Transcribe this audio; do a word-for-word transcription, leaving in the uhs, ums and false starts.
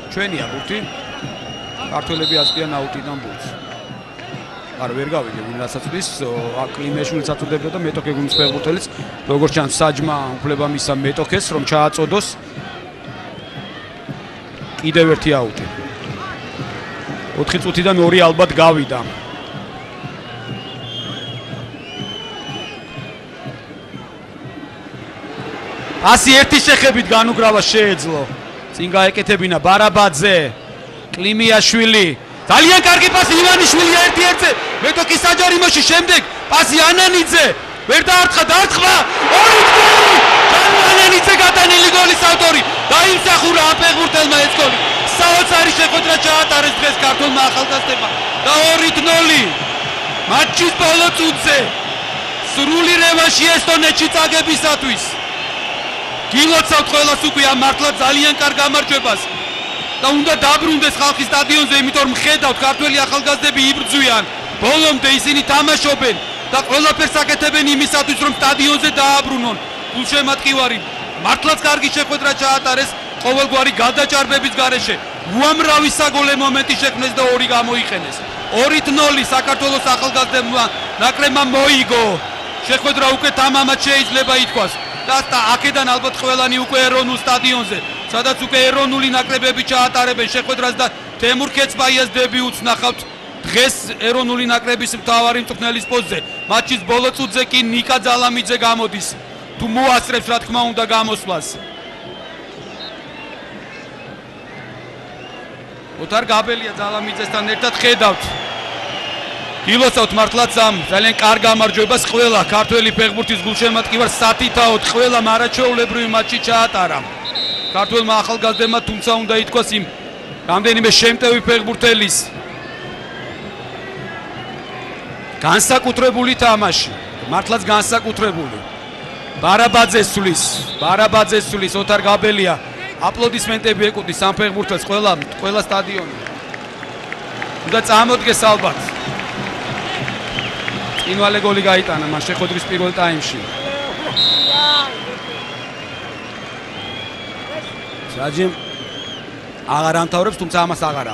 ჩვენია ბურთი. ქართველები აწვდიან აუტიდან ბურთს. არა ვერ გავიგე ვინ რასაცდის აკლიმეშვილიც აწვდებოდა და მეტოქე გუნდის ფეხბურთელიც როგორც ჩანს საჯმა უფლება მისცა მეტოქეს რომ ჩააწოდოს. კიდევ ერთი აუტი. ოთხი წუთიდან ორი ალბათ გავიდა. ასი ერთი შეხებით განუგრავა შეეძლო. წინ გაეკეთებინა ბარაბაძე, კლიმიაშვილი. ძალიან კარგი პასი ივანიშვილი ერთი ერთზე. მეტოქი საჯარიმოში შემდეგ პასი ანანიძე. ვერ დაარტყა, დაარტყმა. ორი გოლი. ანანიძე გატანილი გოლის ავტორი. დაიმსახურა ამ ფეხბურთელმა ეს გოლი. საოცარი შეხვედრა ჩაატარეს დღეს ქართულმა ახალგაზრდებმა და ორი ნული. მატჩის ბოლო წუთზე სრული რევანში ესტონეთში წაგებისათვის. გილოცავთ ყველას უკვე ამ მართლა ძალიან კარგ გამარჯვებას და უნდა დაბრუნდეს ხალხი სტადიონზე, იმიტომ რომ ხედავთ ქართველი ახალგაზრდები იბრძვიან. ბოლომდე ისინი თამაშობენ და ყველაფერს აკეთებენ იმისათვის, რომ სტადიონზე დააბრუნონ. გულშემატკივარი მართლაც კარგი შეხვედრა ჩაატარეს ყოველგვარი გადაჭარბების გარეშე. უამრავი საგოლე მომენტი შექმნეს და ორი გამოიყენეს. ორი ნული საქართველოს ახალგაზრდებმა ნაკრებმა მოიგო. შეხვედრა უკვე თამამად შეიძლება ითქვას. და აქედან ალბათ ყველანი უკვე ეროვნულ სტადიონზე, სადაც უკვე ეროვნული ნაკრებები ჩაატარებენ შეხვედრას და თემურ ქეცბაიას დებიუტს ნახავთ დღეს ეროვნული ნაკრების მთავარი მწვრთნელის პოსტზე. მატჩის ბოლო წუთზე კი ნიკა ძალამიძე გამოდის. თუ მოასწრებს რა თქმა უნდა გამოსვლას. ოთარ გაბელია ძალამიძესთან ერთად ხედავთ. გილოცავთ მართლაც ამ ძალიან კარგ გამარჯვებას ყველა ქართველი ფეხბურთის გულშემატკივარს სათითაოდ ყველა მარაჩვეულებრივი მატჩი ჩაატარა. ქართველმა ახალგაზრდებმა თუმცა უნდა ითქვას იმ რამდენიმე შემტევი ფეხბურთელის განსაკუთრებული თამაში, მართლაც განსაკუთრებული. ბარაბაძეს სulis, ბარაბაძეს სulis ოთარ გაბელია აპლოდისმენტები ეკუთვნის ამ ფეხბურთელს ყველა ყველა სტადიონი. უნდა წამოდგეს ალბათ. ინვალე გოლი გაიტანა მას შეხვედრის პირველ ტაიმში. საჯიმ აღარ ამთავრებს, თუმცა ამას აღარ